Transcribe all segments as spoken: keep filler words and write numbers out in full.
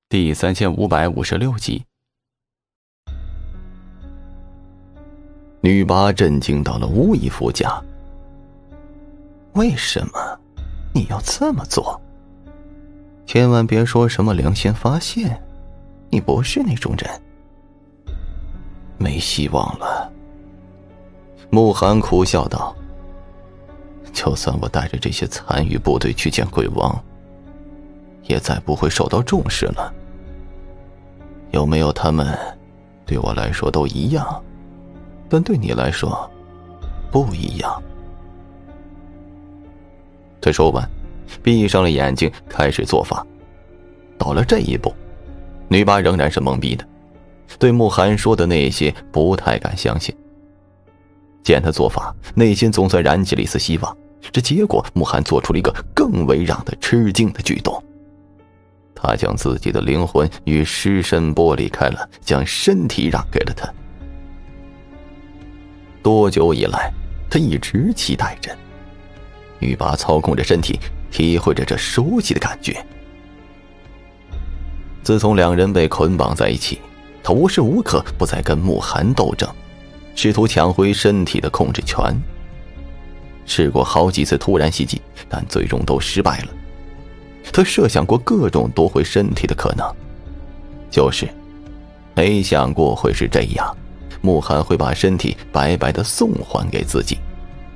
第三千五百五十六集。女八震惊到了无以复加。为什么你要这么做？千万别说什么良心发现，你不是那种人。没希望了。慕寒苦笑道，就算我带着这些残余部队去见鬼王，也再不会受到重视了。有没有他们对我来说都一样，但对你来说不一样。他说完闭上了眼睛开始做法。到了这一步，女八仍然是懵逼的，对慕寒说的那些不太敢相信。见他做法，内心总算燃起了一丝希望，这结果慕寒做出了一个更为让他吃惊的举动。他将自己的灵魂与尸身剥离开了，将身体让给了他。多久以来，他一直期待着。女八操控着身体，体会着这熟悉的感觉。自从两人被捆绑在一起，他无时无刻不在跟慕寒斗争，试图抢回身体的控制权。试过好几次突然袭击，但最终都失败了。他设想过各种夺回身体的可能，就是没想过会是这样，慕寒会把身体白白的送还给自己。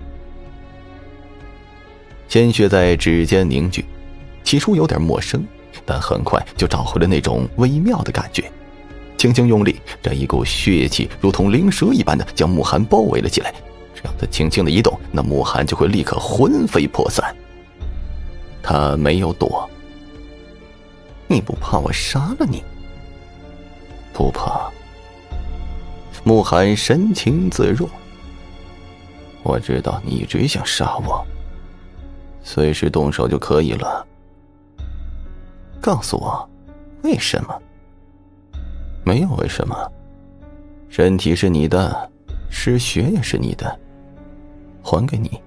鲜血在指尖凝聚，起初有点陌生，但很快就找回了那种微妙的感觉。轻轻用力，这一股血气如同灵蛇一般的将慕寒包围了起来，只要他轻轻的移动，那慕寒就会立刻魂飞魄散。他没有躲。你不怕我杀了你？不怕。慕寒神情自若。我知道你一直想杀我，随时动手就可以了。告诉我，为什么？没有为什么。身体是你的，尸血也是你的，还给你。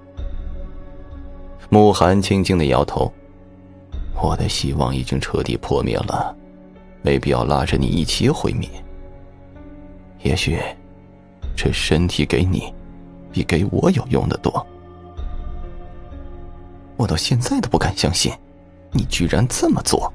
慕寒轻轻的摇头，我的希望已经彻底破灭了，没必要拉着你一起毁灭。也许这身体给你比给我有用的多。我到现在都不敢相信你居然这么做。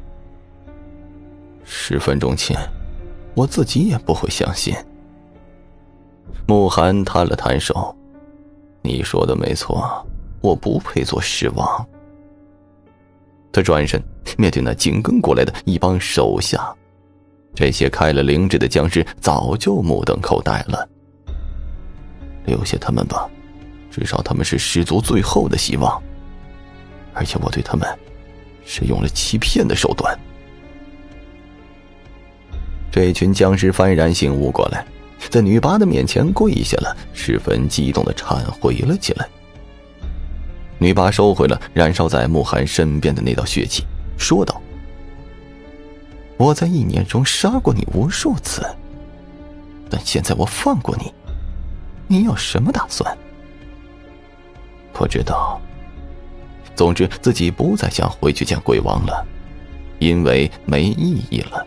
十分钟前我自己也不会相信。慕寒摊了摊手，你说的没错，我不配做尸王。他转身面对那紧跟过来的一帮手下，这些开了灵智的僵尸早就目瞪口呆了。留下他们吧，至少他们是尸族最后的希望，而且我对他们是用了欺骗的手段。这群僵尸幡然醒悟过来，在女八的面前跪下了，十分激动地忏悔了起来。女八收回了燃烧在慕寒身边的那道血气，说道，我在一年中杀过你无数次，但现在我放过你，你有什么打算？不知道。总之自己不再想回去见鬼王了，因为没意义了。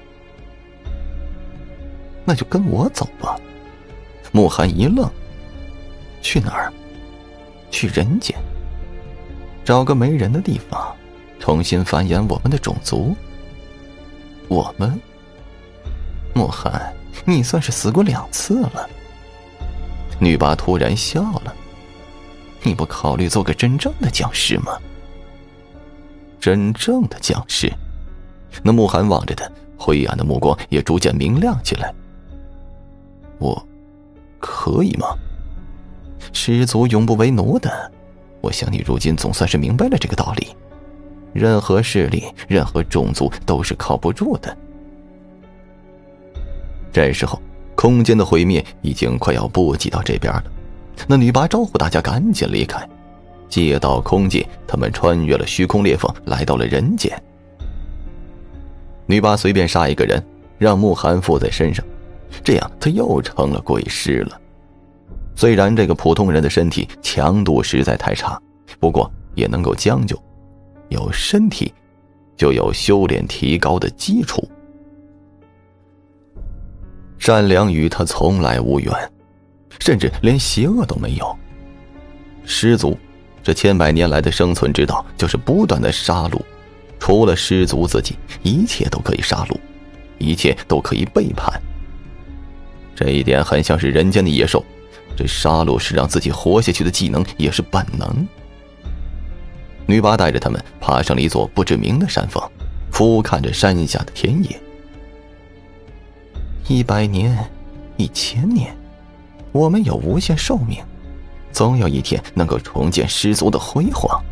那就跟我走吧。慕寒一愣，去哪儿？去人间，找个没人的地方，重新繁衍我们的种族。我们？慕寒，你算是死过两次了。女八突然笑了，你不考虑做个真正的僵尸吗？真正的僵尸？那慕寒望着他，灰暗的目光也逐渐明亮起来。我可以吗？尸族永不为奴的，我想你如今总算是明白了这个道理。任何势力，任何种族都是靠不住的。这时候空间的毁灭已经快要波及到这边了，那女八招呼大家赶紧离开。借道空界，他们穿越了虚空裂缝，来到了人间。女八随便杀一个人，让慕寒附在身上，这样他又成了鬼尸了。虽然这个普通人的身体强度实在太差，不过也能够将就，有身体就有修炼提高的基础。善良与他从来无缘，甚至连邪恶都没有。师族这千百年来的生存之道就是不断的杀戮，除了师族自己，一切都可以杀戮，一切都可以背叛。这一点很像是人间的野兽，这杀戮是让自己活下去的技能，也是本能。女娲带着他们爬上了一座不知名的山峰，俯瞰着山下的田野。一百年，一千年，我们有无限寿命，总有一天能够重见师族的辉煌。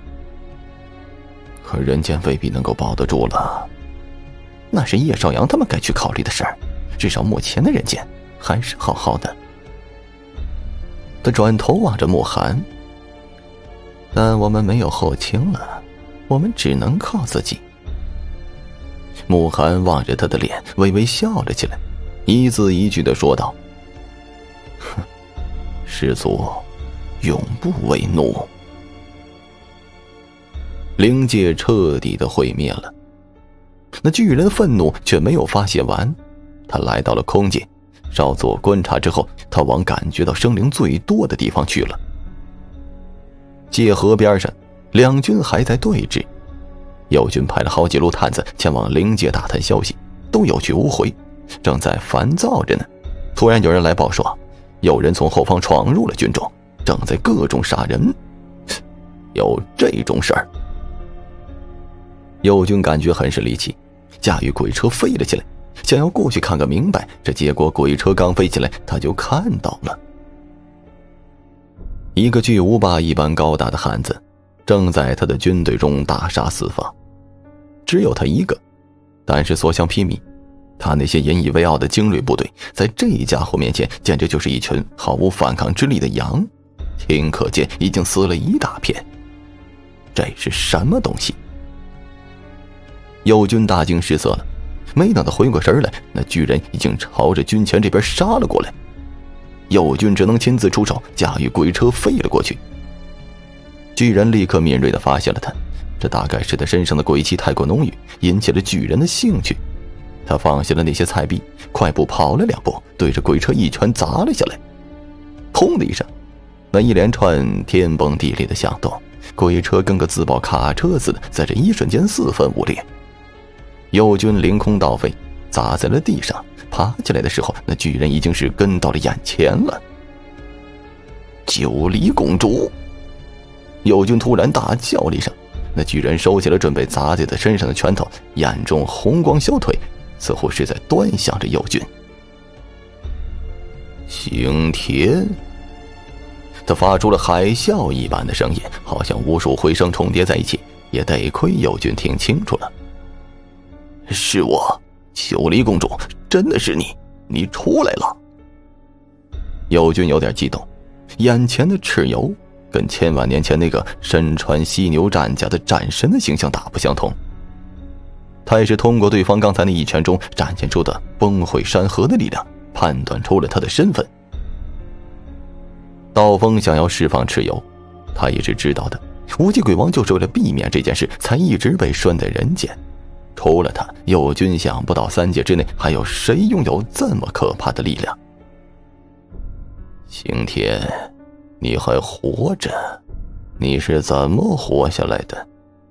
可人间未必能够保得住了，那是叶少阳他们该去考虑的事儿。至少目前的人间还是好好的。他转头望着慕寒，但我们没有后倾了，我们只能靠自己。慕寒望着他的脸，微微笑了起来，一字一句地说道：哼，师祖永不为奴。灵界彻底的毁灭了，那巨人的愤怒却没有发泄完。他来到了空界，稍作观察之后，他往感觉到生灵最多的地方去了。界河边上，两军还在对峙。右军派了好几路探子前往灵界打探消息，都有去无回，正在烦躁着呢。突然有人来报说，有人从后方闯入了军中，正在各种杀人。有这种事儿？右军感觉很是离奇，驾驭鬼车飞了起来，想要过去看个明白，这结果鬼车刚飞起来，他就看到了一个巨无霸一般高大的汉子，正在他的军队中大杀四方。只有他一个，但是所向披靡。他那些引以为傲的精锐部队，在这家伙面前简直就是一群毫无反抗之力的羊，顷刻间已经死了一大片。这是什么东西？右军大惊失色了，没等他回过神来，那巨人已经朝着军前这边杀了过来。右军只能亲自出手，驾驭鬼车飞了过去。巨人立刻敏锐地发现了他，这大概是他身上的鬼气太过浓郁，引起了巨人的兴趣。他放下了那些菜币，快步跑了两步，对着鬼车一拳砸了下来。砰的一声，那一连串天崩地裂的响动，鬼车跟个自爆卡车似的，在这一瞬间四分五裂。右军凌空倒飞，砸在了地上。爬起来的时候，那巨人已经是跟到了眼前了。九黎公主！右军突然大叫了一声，那巨人收起了准备砸在他身上的拳头，眼中红光消退，似乎是在端详着右军。刑天！他发出了海啸一般的声音，好像无数回声重叠在一起，也得亏右军听清楚了。是我，九黎公主，真的是你，你出来了。右军有点激动，眼前的蚩尤跟千万年前那个身穿犀牛战甲的战神的形象大不相同。他也是通过对方刚才那一拳中展现出的崩毁山河的力量，判断出了他的身份。刀锋想要释放蚩尤，他也是知道的，无极鬼王就是为了避免这件事，才一直被拴在人间。除了他，右军想不到三界之内还有谁拥有这么可怕的力量。刑天，你还活着？你是怎么活下来的？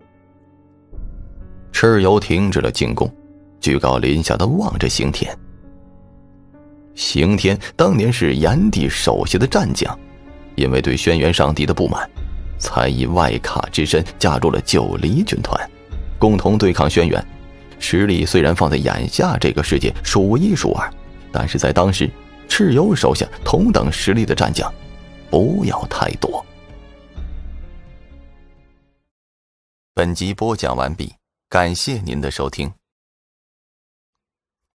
蚩尤停止了进攻，居高临下地望着刑天。刑天当年是炎帝手下的战将，因为对轩辕上帝的不满，才以外卡之身加入了九黎军团，共同对抗轩辕。实力虽然放在眼下这个世界数一数二，但是在当时蚩尤手下同等实力的战将不要太多。本集播讲完毕，感谢您的收听。